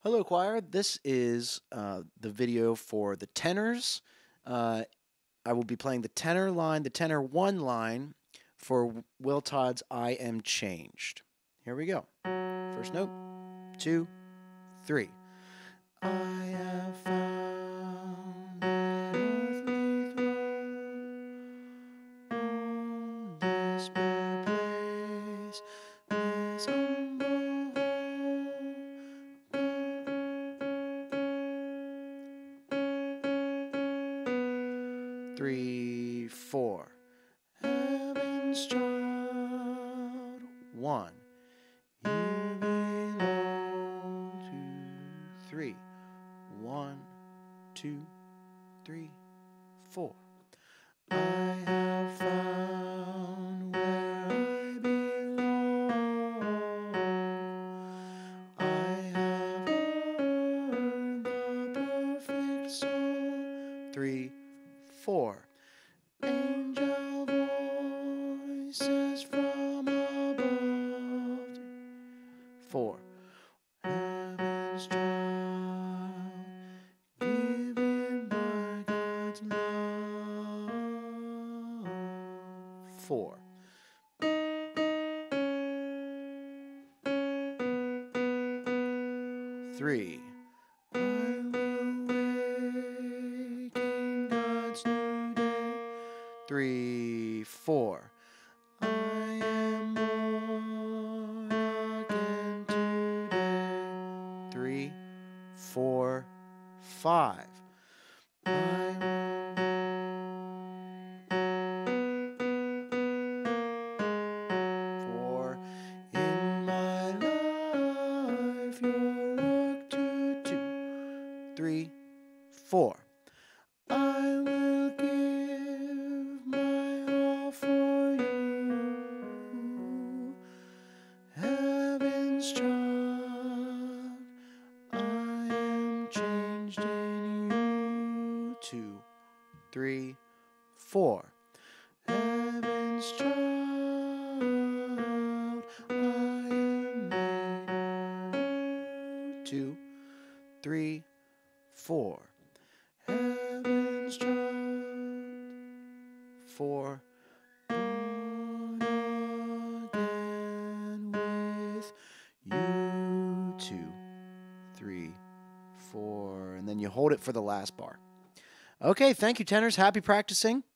Hello, choir. This is the video for the tenors. I will be playing the tenor line, the tenor 1 line for Will Todd's I Am Changed. Here we go. First note, 2, 3. I have found an earthly throne on this bare place, this humble home. 3, 4. Heaven's child, 1. You belong to 3. 1, 2, 3, 4. I have found where I belong. I have earned the perfect soul. 3, 4. Angel voices from above. 4. Heaven's child, given by God's love. 4. 3. I will wake in God's new day. 3, 4. I am born again today. 3, 4, 5. For in my life your work to do. 3, 4. I will give my all for you. Heaven's child, I am changed in you. 2, 3, 4. Heaven's child, I am made. 2, 3, 4. Heaven's child. 4. Born again with you. 2, 3, 4. And then you hold it for the last bar. Okay, thank you, tenors. Happy practicing.